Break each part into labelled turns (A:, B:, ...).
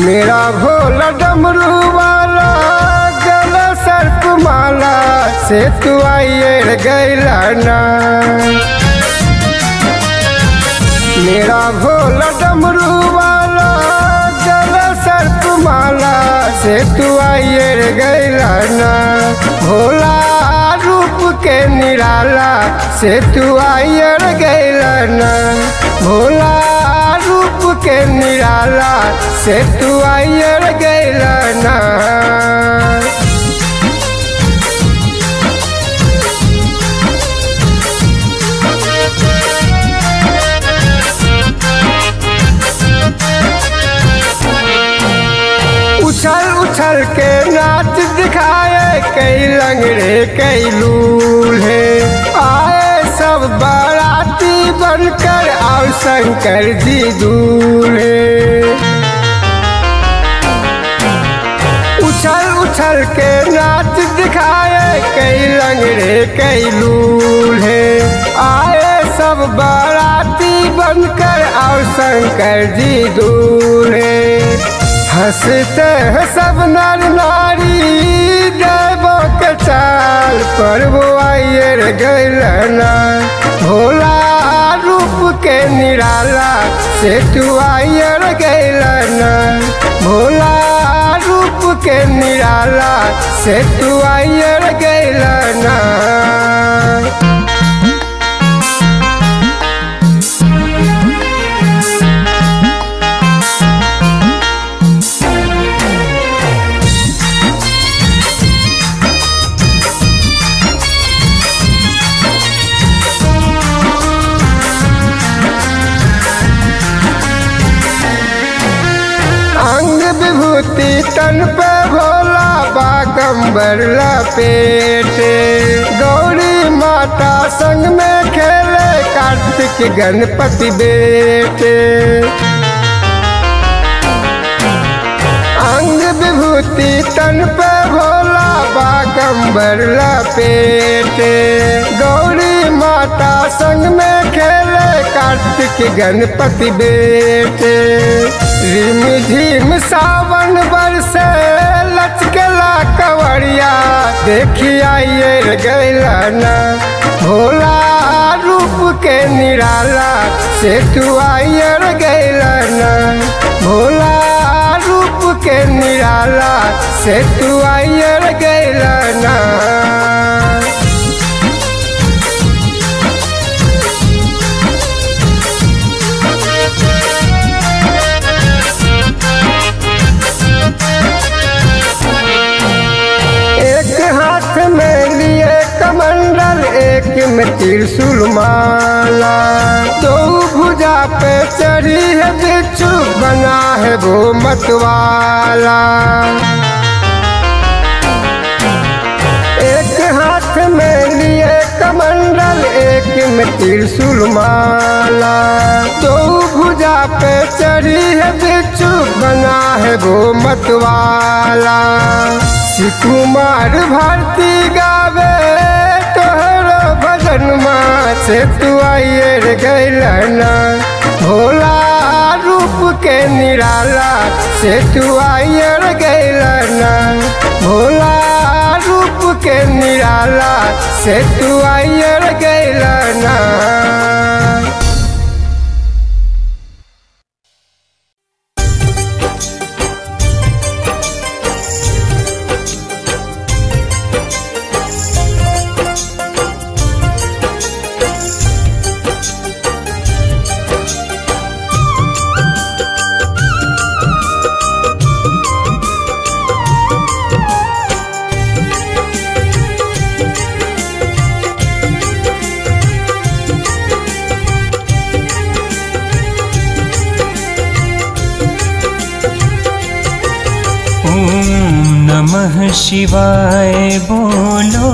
A: मेरा भोला डमरू वाला गला सर्प माला से तू आइए गैला ना। मेरा भोला डमरू वाला गला सर्प माला से तू आइए गैला ना। भोला रूप के निराला से तू आइए गैला ना। भोला रूप के निराला से तू आइए गैला ना। उछल उछल के नाच दिखाए कई लंगड़े कई लूल्हे। आए सब बाराती बनकर और शंकर जी दूल्हे। उछल उछल के नाच दिखाए कई लंगड़े कई लूल्हे। आए सब बाराती बनकर और शंकर जी दूल्हे। हंसते हैं सब नर नारी देवों के चाल पर वो आइए गैला ना। भोला रूप के निराला से तू आइए गैला ना। भोला रूप के निराला से तू आइए गैला ना। तन पे भोला बागंबर लपेटे। गौरी माता संग में खेले कार्तिक गणपति बेटे। अंग विभूति तन पे भोला बागंबर लपेटे। गौरी माता संग में खेले कार्तिक गणपति बेटे। रिम झिम सावन बरसे लचकेला कंवरिया देखी आइए गैला ना। भोला रूप के निराला से तू आइए गैला ना। भोला रूप के निराला से तू आइए गैला ना। एक में त्रिशूल माला। दो भुजा पे चढ़ी है बिच्छू बना है वो मतवाला। एक हाथ में लिए कमंडल एक में त्रिशूल माला। दो भुजा पे चढ़ी है बिच्छू बना है वो मतवाला। कुमार भारती गावे से तू आइए गैला ना। भोला रूप के निराला से तू आइए गैला ना। भोला रूप के निराला से तू आइए गैला ना।
B: नमः शिवाय बोलो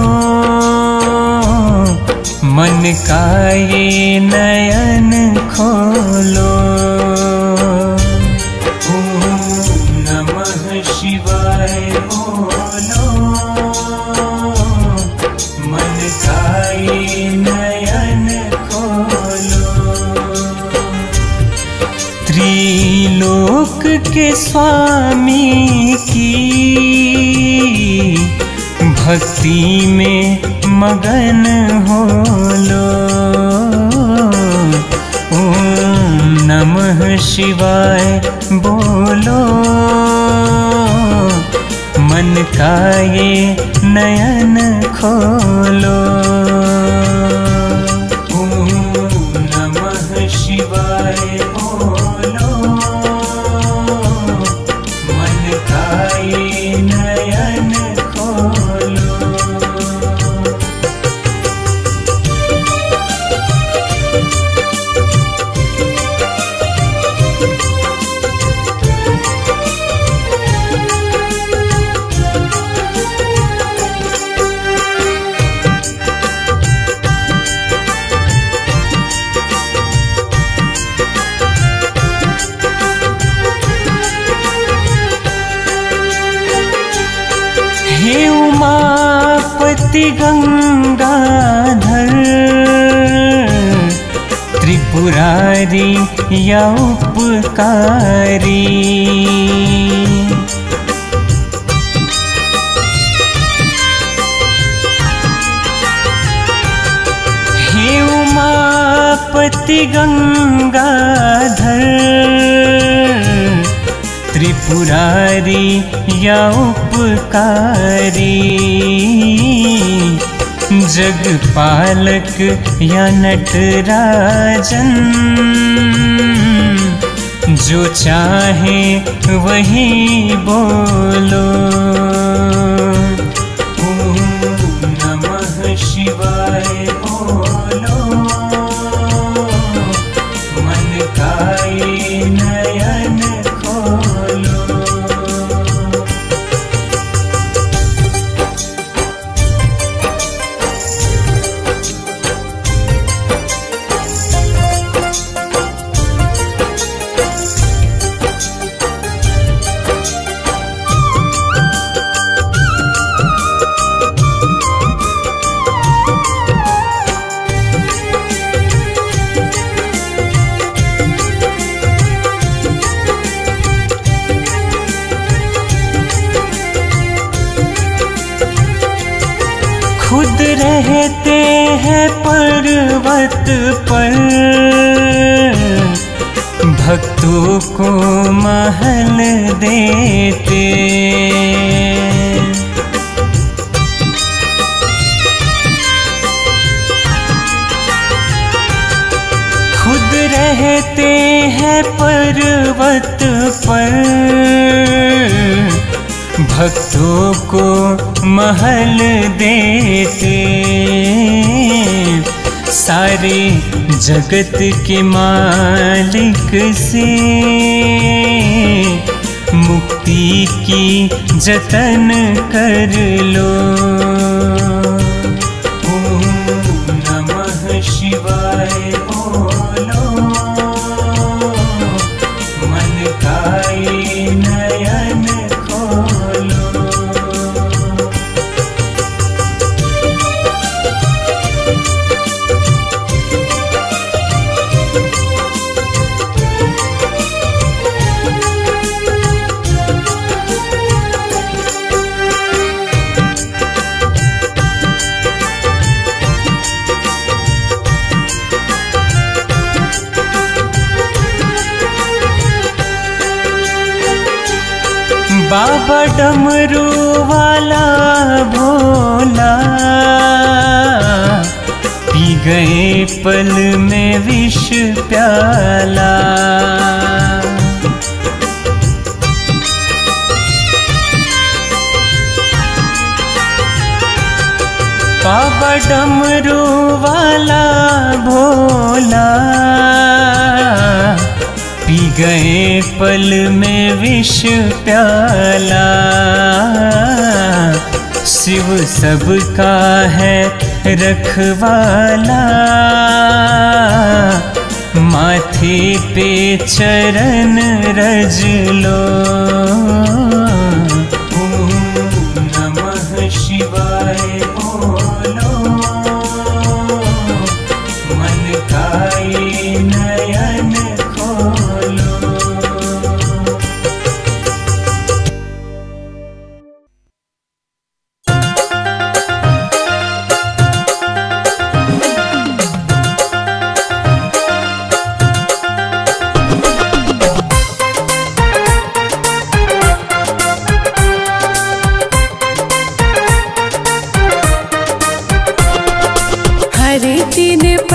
B: मन का ये नयन खोलो। ओम नमः शिवाय बोलो मन का ये नयन खोलो। त्रिलोकी लोक के स्वामी की भक्ति में मगन हो लो। ओम नमः शिवाय बोलो, मन का ये नयन खोलो। ओम नमः शिवाय बोलो, मन का ये नयन खोलो। हे उमापति गंगाधर, त्रिपुरारी या उपकारी, हे उमापति गंगाधर, त्रिपुरारी या उपकारी, जगपालक या नटराजन, जो चाहे वही बोलो। ओम नमः शिवाय बोलो, मन का ये नयन खोलो। खुद रहते हैं पर्वत पर, भक्तों को महल देते। खुद रहते हैं पर्वत पर, भक्तों को महल देते। सारे जगत के मालिक से मुक्ति की जतन कर लो। ओम नमः शिवाय बोलो, मन का ये नयन खोलो। बाबा डमरू वाला भोला, पी गए पल में विष प्याला। बाबा डमरू वाला भोला, पी गए पल में विष प्याला। शिव सबका है रखवाला, माथे पे चरण रज लो। ओम नमः शिवाय बोलो, मन का ये नयन खोलो।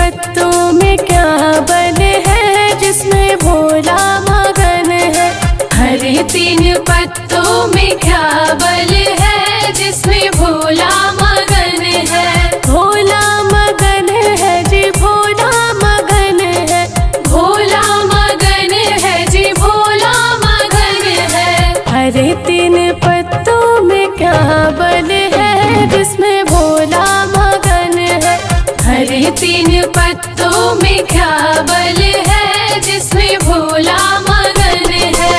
C: पत्तों में क्या बल है जिसमें भोला मगन है। हरे तीन पत्तों में क्या बल है जिसमें भोला मगन है। भोला मगन है जी भोला मगन है। भोला मगन है जी भोला मगन है। हरे तीन पत्तों में क्या बल है जिसमें भोला मगन है। हरे तीन पत्तों में क्या बल है जिसमें भोला मगन है।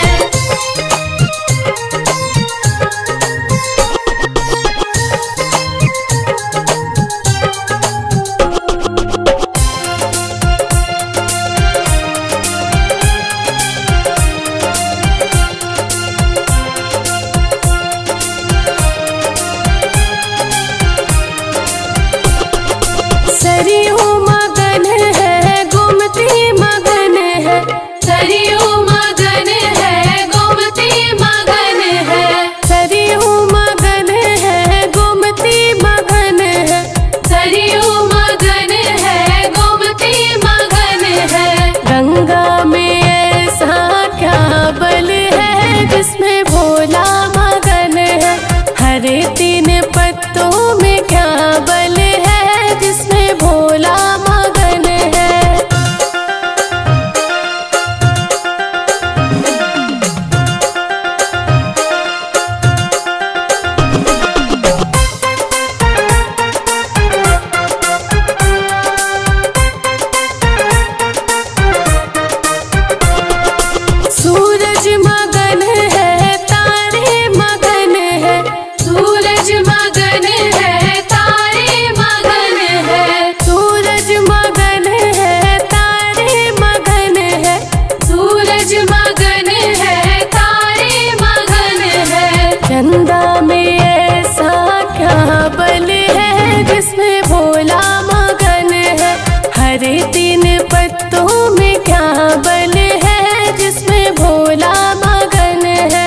C: सरयू मगन है गोमती मगन है। सरयू मगन है गोमती मगन है। सरयू मगन है गोमती मगन है। सरयू मगन है गोमती मगन है। गंगा में ऐसा क्या बल है जिसमें भोला मगन है। हरे तीन पत्तों में क्या बल है जिसमें भोला मगन है। सूरज मगन है तारे मगन है। सूरज मगन है तारे मगन है। सूरज मगन है तारे मगन है। सूरज मगन है तारे मगन है। चंदा में ऐसा क्या बल है जिसमें भोला मगन है। हरे तीन पत्तों में क्या बल है जिसमें भोला मगन है।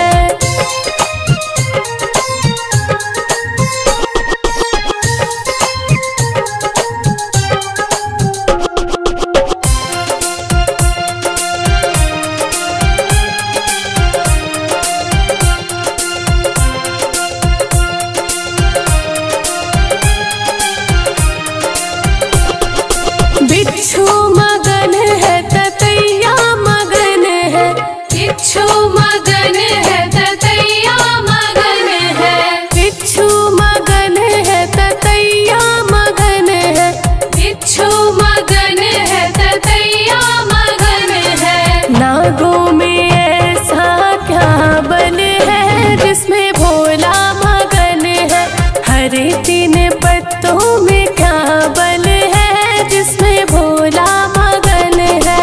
C: बिच्छू मगन है ततैया मगन है। बिच्छू मगन है ततैया मगन है। बिच्छू मगन है ततैया मगन है। बिच्छू मगन है ततैया मगन है। नागों में ऐसा क्या बल है जिसमें भोला मगन है। हरे तीन पत्तों में क्या बल है जिसमें भोला मगन है।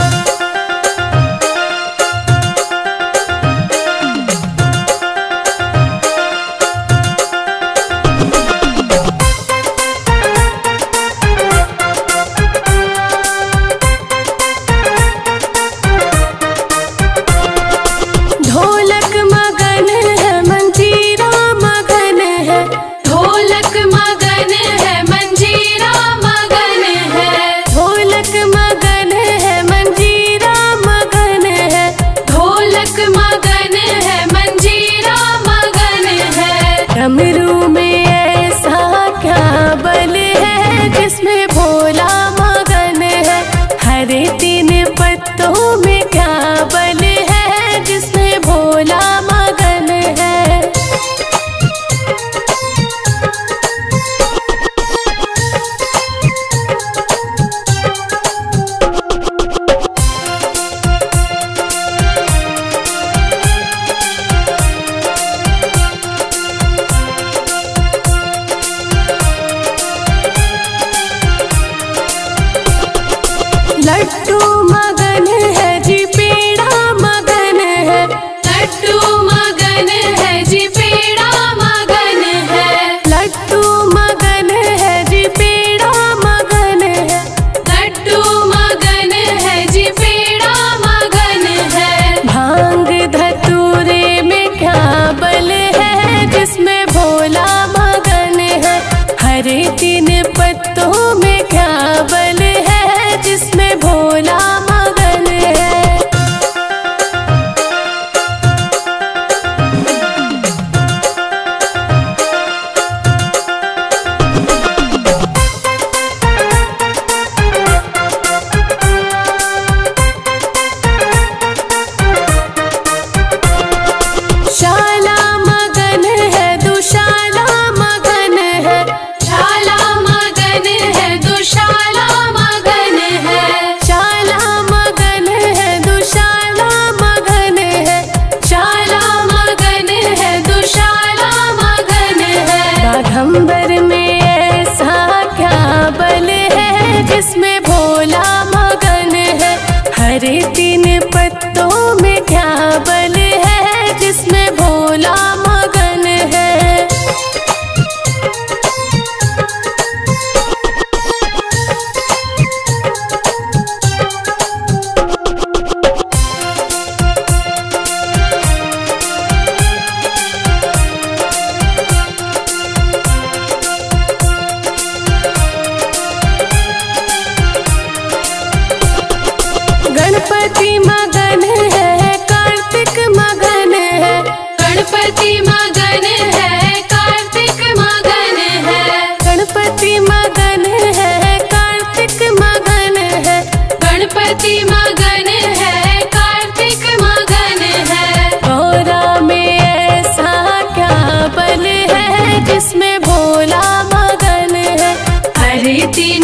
C: ढोलक मगन है मंजीरा मगन है। ढोलक मगन है मंजीरा मगन है। ढोलक मगन है मंजीरा मगन है। ढोलक मगन है मंजीरा मगन है। डमरू में ऐसा क्या बल है जिसमें भोला मगन है। हरे तीन पत्तों में क्या बल है जिसमें भोला मगन है। लड्डू मगन है जी पेड़ा मगन है। लड्डू मगन है जी पेड़ा मगन है। लड्डू मगन है जी पेड़ा मगन है। लड्डू मगन है जी पेड़ा मगन है। भांग धतूरे में क्या बल है जिसमें भोला मगन है। हरे तीन पत्तों में क्या बल है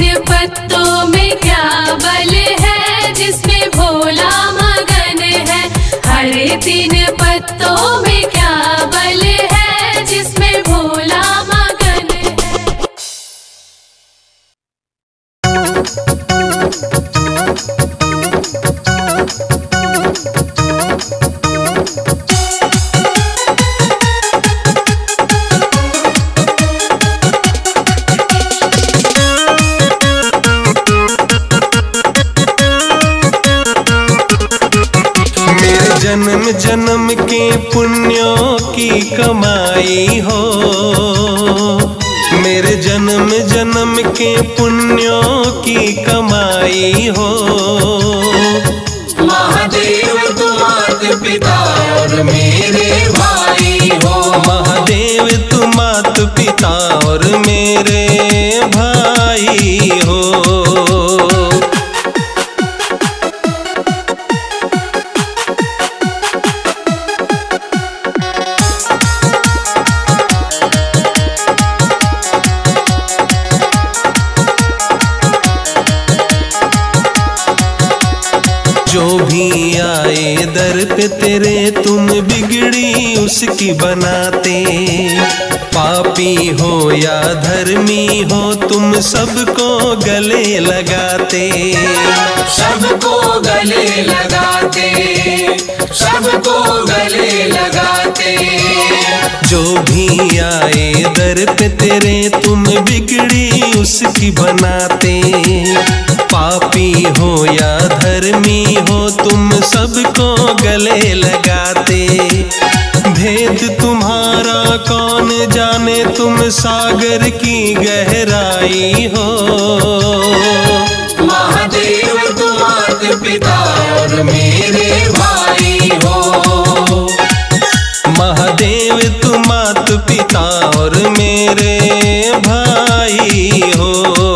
C: पत्तों में क्या बल है जिसमें भोला मगन है। हरे तीन पत्तों में क्या बल है जिसमें भोला मगन है।
D: जन्म जन्म के पुण्यों की कमाई हो, मेरे जन्म जन्म के पुण्यों की कमाई हो।
E: महादेव तुम माता पिता और मेरे भाई हो।
D: महादेव तुम माता पिता और मेरे भाई हो। जो भी आए दर पे तेरे तुम बिगड़ी उसकी बनाते। पापी हो या धर्मी हो तुम सबको गले लगाते।
E: सबको गले लगाते, सबको गले लगाते।
D: जो भी आए दर पे तेरे तुम बिगड़ी उसकी बनाते। पापी हो या धर्मी हो तुम सबको गले लगाते। भेद तुम्हारा कौन जाने तुम सागर की गहराई हो।
E: महादेव तुम माता पिता और मेरे भाई हो।
D: महादेव तुम माता पिता और मेरे भाई हो।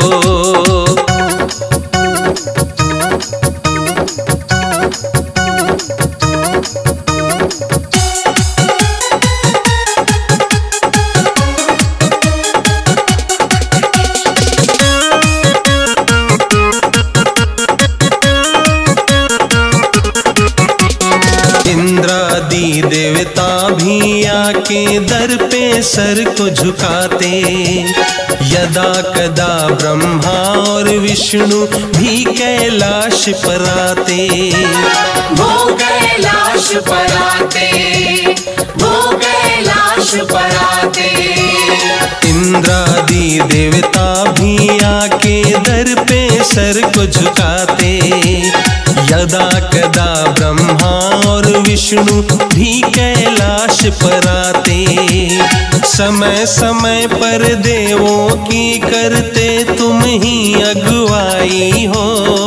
D: इंद्रादि देवता भी आके दर पे सर को झुकाते। यदा कदा ब्रह्मा और विष्णु भी कैलाश पर आते।
E: वो कैलाश पर आते, वो कैलाश पर आते।
D: इंद्रादि देवता भी आके दर पे सर को झुकाते। यदा कदा ब्रह्मा और विष्णु भी कैलाश पर आते। समय समय पर देवों की करते तुम ही अगुवाई हो।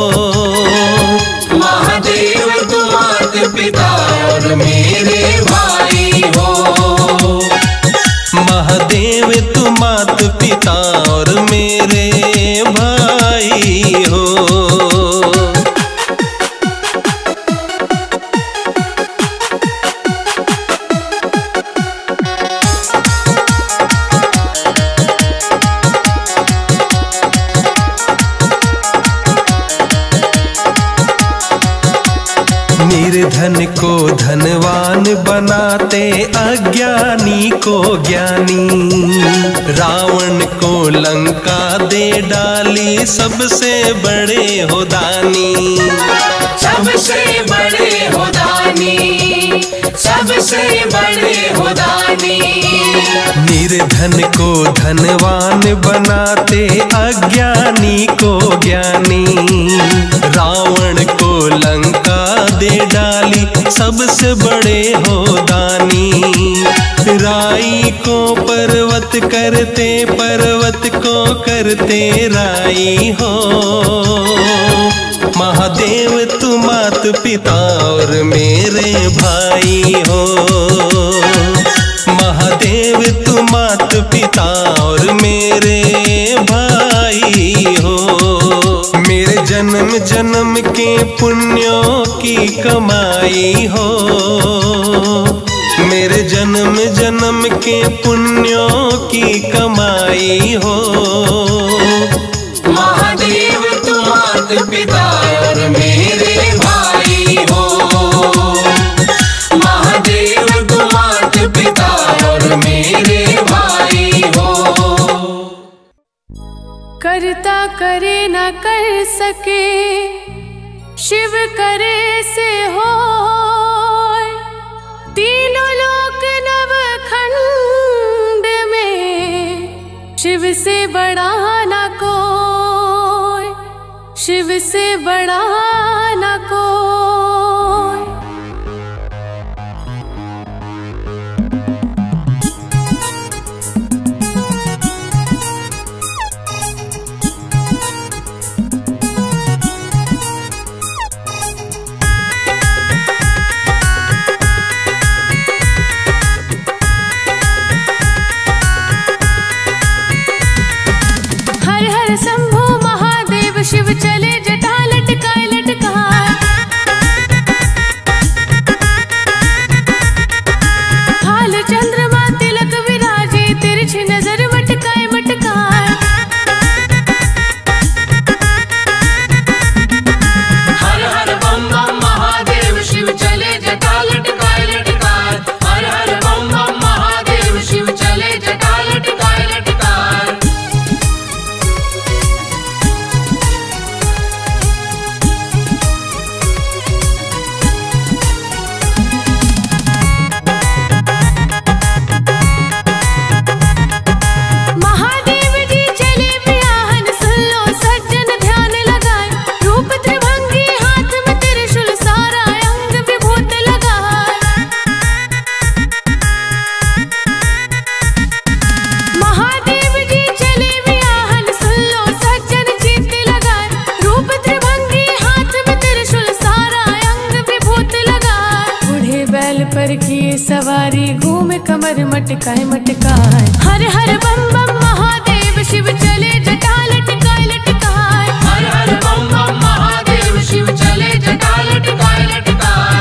E: महादेव तुम माता पिता और मेरे भाई हो।
D: महादेव तुम माता पिता और मेरे भाई हो। निर्धन को धनवान बनाते, अज्ञानी को ज्ञानी। रावण को लंका दे डाली, सबसे बड़े हो दानी।
E: सबसे बड़े हो दानी, सबसे बड़े हो दानी।
D: निर्धन को धनवान बनाते, अज्ञानी को ज्ञानी। रावण को लंका दे डाली, सबसे बड़े हो दानी। राई को पर्वत करते, पर्वत को करते राई हो। महादेव तुम माता पिता और मेरे भाई हो। महादेव तुम माता पिता और मेरे भाई हो। मेरे जन्म जन्म के पुण्यों की कमाई हो। मेरे जन्म जन्म के पुण्यों की कमाई हो।
E: महादेव पिता और मेरे भाई हो। महादेव तुम मात पिता और मेरे भाई हो।
C: करता करे न कर सके, शिव करे से हो। तीनों लोक नवखंड में शिव से बड़ा न कोई, शिव से बड़ा न कोई। शिव चले जटा लटकाए लटकाए, हाल चंद्रमा तिलक विराजे, तिरछी नजर मटकाए मटकाए। हर हर बम बम महादेव शिव चले जटा लटकाए लटकाए। हर हर बम बम महादेव शिव चले जटा लटकाए लटकाए। पर किए सवारी घूमे कमर मटकाए मटकाए। हर हर बम बम महादेव शिव चले जटा लटकाए लटकाए। हर हर बम बम महादेव शिव चले जटा लटकाए लटकाए।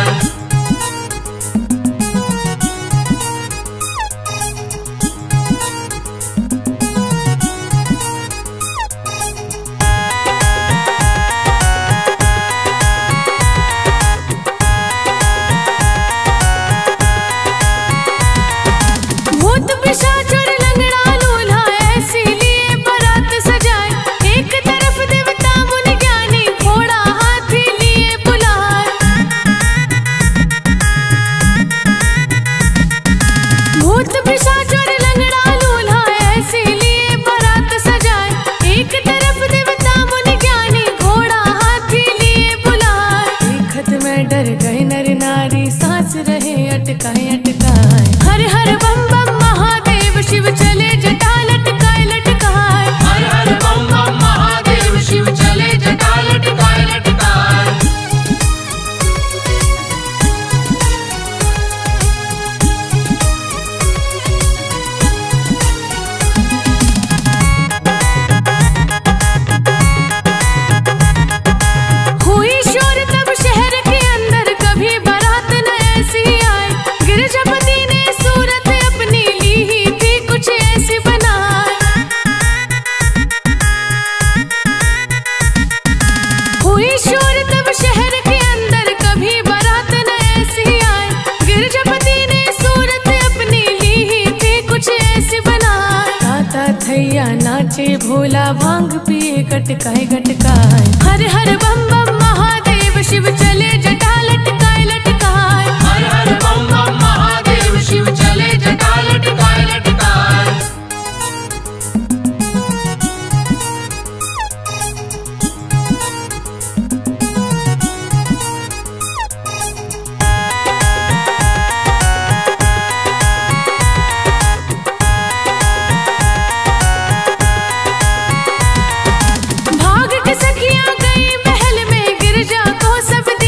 C: अटकाए अटकाए। हर हर बम बम महादेव शिव चले जटा लटकाए लटकाए। हर हर बम बम महादेव शिव चले जटा लटकाए लटकाए। हुई शोर तब शहर के अंदर, कभी बारात न ऐसी आए। गिरजापति ने सूरत अपनी ली ही थी कुछ ऐसी बनाए। हुई शोर तब शहर के अंदर, कभी बारात न ऐसी आए। गिरजापति ने सूरत अपनी ली ही थी कुछ ऐसी बनाए। ताता थैया नाचे भोला भांग पिए गटकाए गटकाए। हर हर बम बम महादेव शिव चले जटा लटकाए लटकाए। हर हर बम बम महादेव शिव चले जटा लटकाए लटकाए। भाग के सखियां गई महल में, गिरजा को सब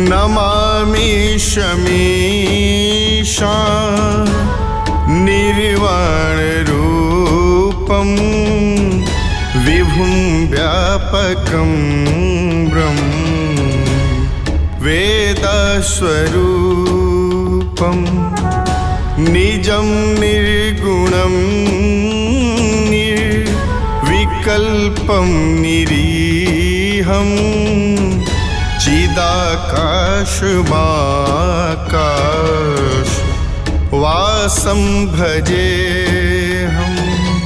A: नमामि शमीशा निर्वाणरूपं विभुं व्यापकं ब्रह्म वेदस्वरूपं निजं निर्गुणं निर्विकल्पं निरीहं चिदाकाशमाकाश वासं भजेऽहं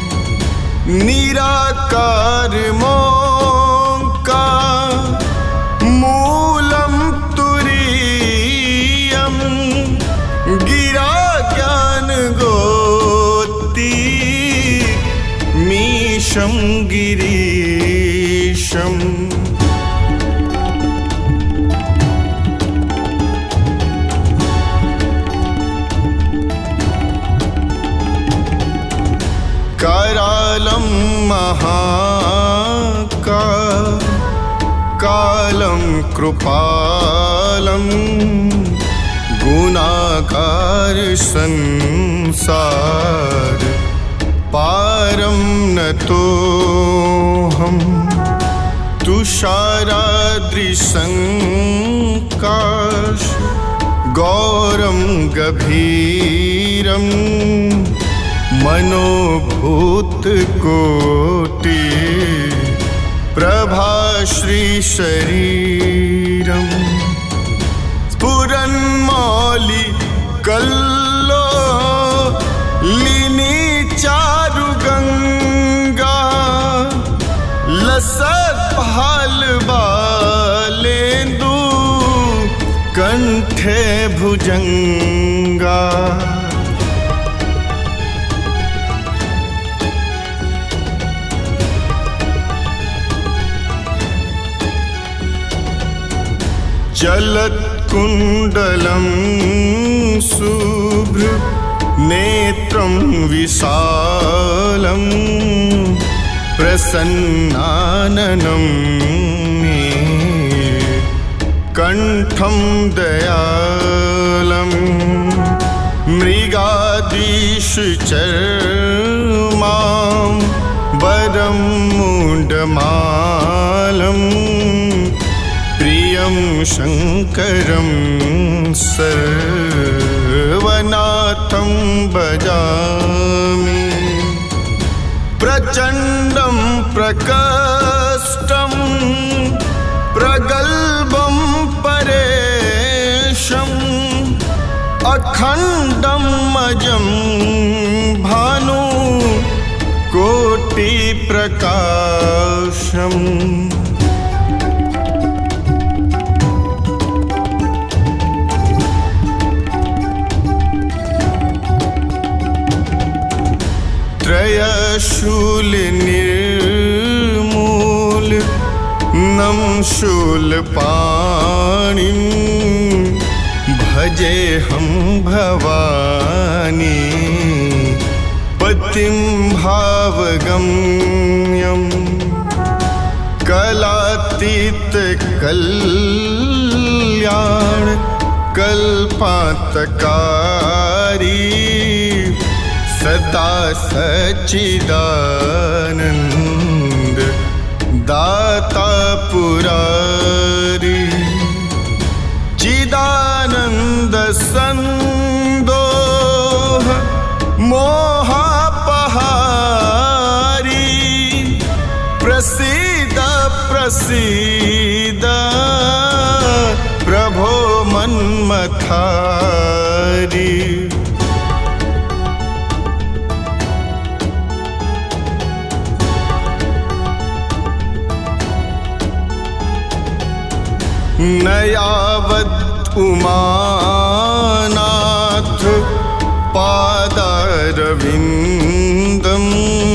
A: निराकारमोङ्कार मूलं तुरीयं गिरा ज्ञानगोती मीशं गिरीशम् करालं महाकालं कृपालं गुणाकार संसार पारं नतोऽहं तुषाराद्रिसंकाश गौरं गभीरं मनोभूतकोटि प्रभाश्री शरीरं स्फुरन्मौलि कल्लोलिनी चारुगंगा लसत्फालबालेन्दु कंठे भुजंगा चलत्कुण्डलं शुभ्र नेत्रं विशालं प्रसन्नाननं मे कंठं दयालं मृगादीशचर्मां वरं मुण्डमालं प्रियं शंकरं सर्वनाथं भजामि प्रचण्डं प्रकष्टं प्रगल्भं परेशम् अखण्डं अजं भानु कोटिप्रकाशम् त्रयशूल निर्मूल नम शूलपाणिं भजे हम भवानी पतिं भावगम्यं कलातीत कल्याण कल्पान्तकारी सदा सच्चिदानंद दाता पुरारी चिदानंद संदोह मोहापहारी प्रसीद प्रसीद प्रभो मन्मथारी न यावत् उमानाथ पादारविंदं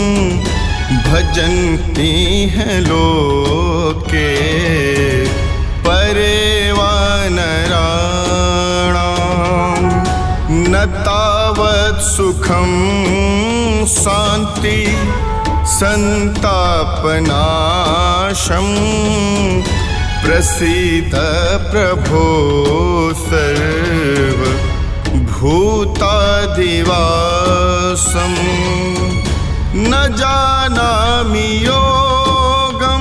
A: भजन्ति हैं लोके परे वानराणां न तावत् सुखं शांति संतापनाशं प्रसीद प्रभो सर्व भूताधिवासं न जानामि योगं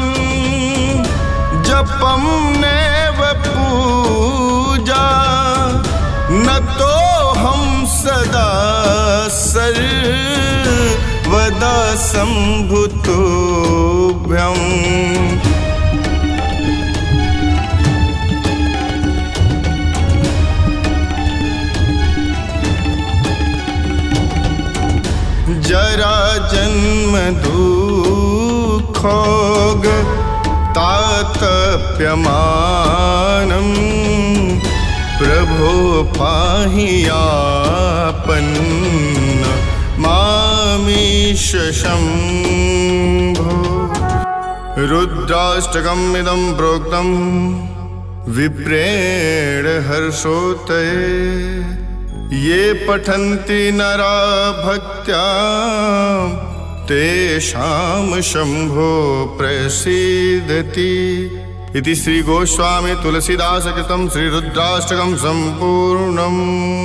A: जपं नैव पूजा न तोऽहं सदा सर्वदा सम्भुतोऽभ्यम् जरा जन्म दुःखोग तातप्यमानं प्रभो पाहि आपन्न मामीश शम्भो। रुद्राष्टकम् इदं प्रोक्तं विप्रेण हर्षोतये ये पठन्ति नरा भक्त्या तेषां शम्भो प्रसीदति इति श्री गोस्वामी तुलसीदास कृतं श्री रुद्राष्टकं सम्पूर्णम्।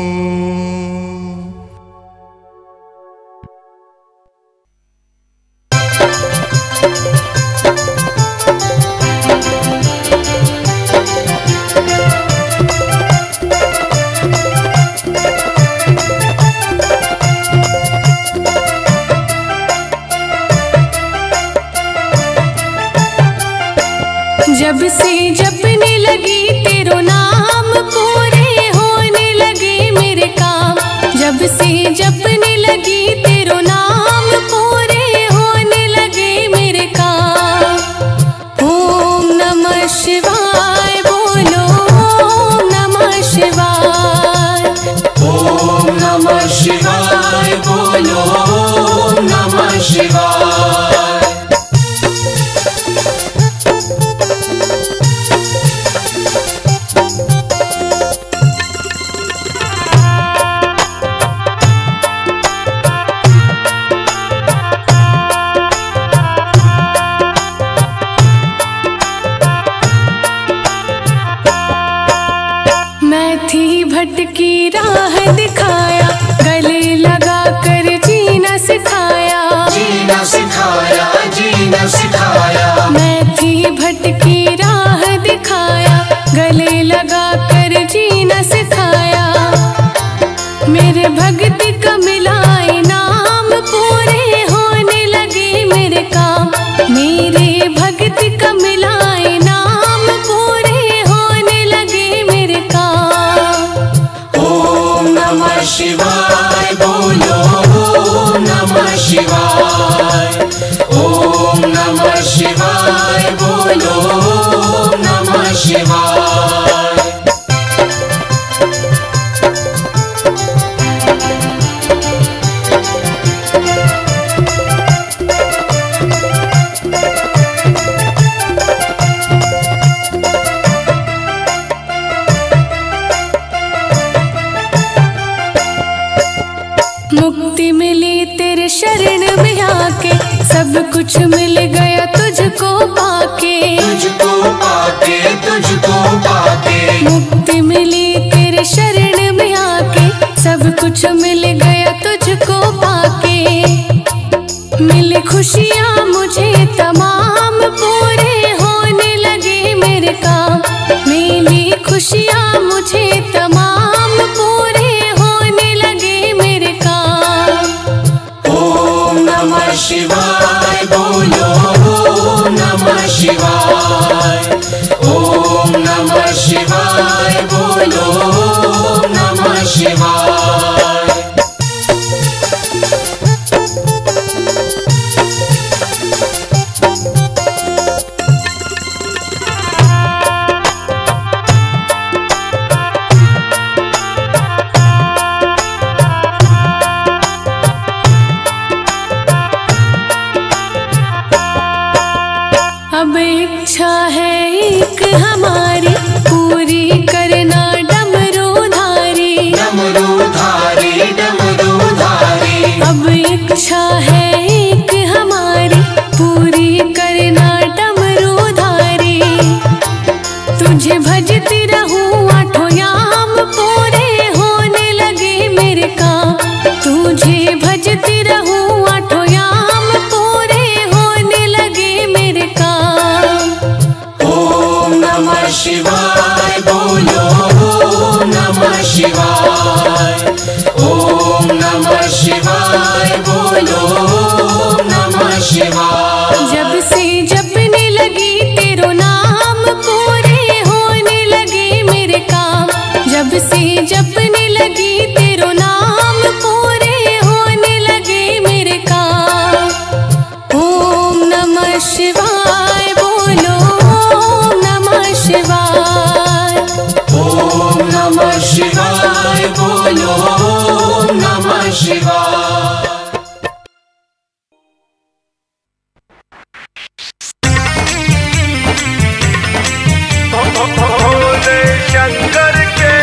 C: जब से जपने लगी तेरो नाम पूरे होने लगे मेरे काम। जब से जपने लगी तेरो नाम पूरे होने लगे मेरे काम। ओम नमः शिवाय बोलो ओम नमः शिवाय।
E: ओम नमः शिवाय बोलो ओम नमः शिवाय।
C: भटकी राह दिखाया गले लगा कर जीना सिखाया।
E: जीना सिखाया जीना सिखाया।
C: मैं थी भटकी राह दिखाया गले लगा कर जीना सिखाया। मेरे भक्ति का मिला इनाम पूरे होने लगे मेरे काम। मेरे भक्ति का मिला इनाम पूरे होने लगे मेरे काम।
E: ओम नमः शिवाय बोलो ओम नमः शिवाय। ओम नमः शिवाय बोलो ओम नमः शिवाय।
C: मुक्ति मिली तेरे शरण में आके सब कुछ मिल गया तुझको पाके।
E: तुझको पाके तुझको पाके।
C: मुक्ति मिली तेरे शरण में आके सब कुछ मिल गया तुझको पाके। मिली खुशियाँ मुझे तमाम पूरे होने लगे मेरे काम। मिली खुशियाँ मुझे तमाम पूरे होने लगे मेरे काम।
E: ओम नमः शिवाय बोलो ओम नमः शिवाय। ओम नमः शिवाय बोलो ओम नमः शिवाय।
C: जब से जपने लगी तेरो नाम, पूरे होने लगे मेरे काम। ओम नमः शिवाय बोलो, ओम नमः शिवाय।
E: ओम नमः शिवाय बोलो, ओम नमः शिवाय।
A: भोले शंकर के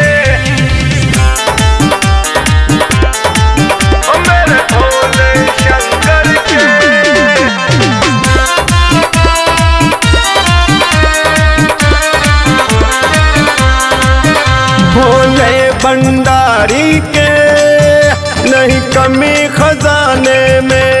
A: मेरे भोले शंकर के भोले भंडारी के नहीं कमी खजाने में,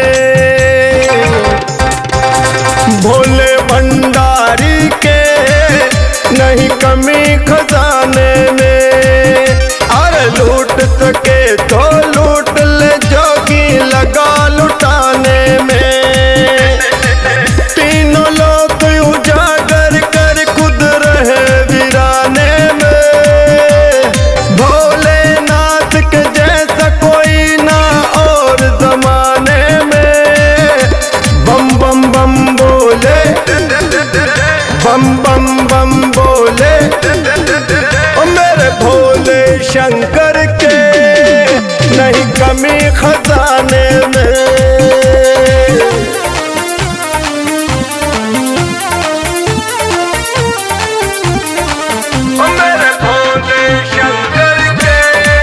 A: भोले भंडारी के नहीं कमी खजाने में। अरे लूट सके तो लूट ले, जोगी लगा लुटाने में। तीनों लोग उजागर कर खुद रहे वीराने में। भोलेनाथ के जैसा कोई ना और जमाने में। बम बम बम बोले, बम बम बम बोले, ओ मेरे भोले शंकर के नहीं कमी खजाने में। ओ मेरे भोले शंकर के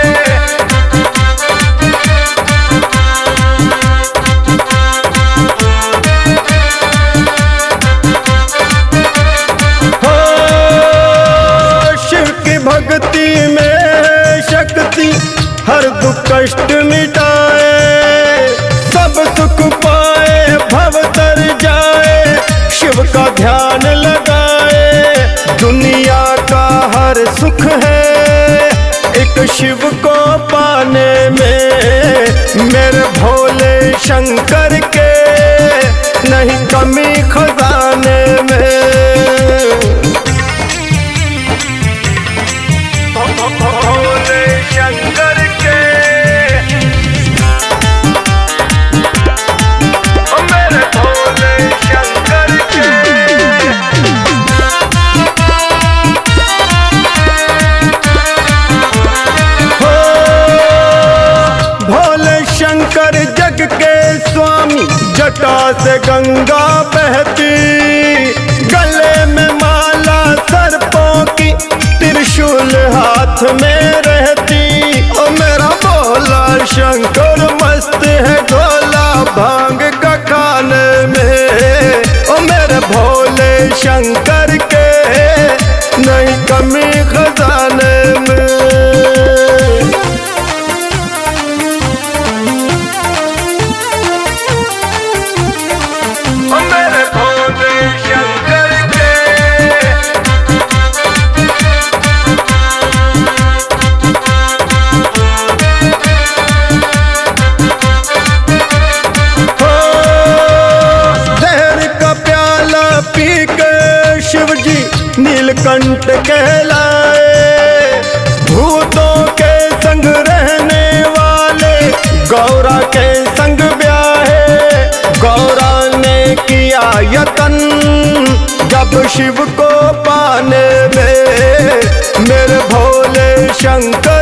A: भक्ति में शक्ति हर दुख कष्ट मिटाए। सब सुख पाए भव तर जाए, शिव का ध्यान लगाए। दुनिया का हर सुख है एक शिव को पाने में। मेरे भोले शंकर के नहीं कमी खजाने में। भोले शंकर के मेरे भोले शंकर के हो भोले शंकर जग के स्वामी, जटा से गंगा बहती। गले में माला सर्पों की, त्रिशूल हाथ में रहती। ओ मेरा भोला शंकर मस्त है गोला भांग का खाने में। ओ मेरे भोले शंकर के नहीं कमी खजाने में। ओ मेरे भोले शंकर के नीलकंठ कहलाए। भूतों के संग रहने वाले गौरा के संग ब्याहे। गौरा ने किया यतन जब शिव को पाने में। मेरे भोले शंकर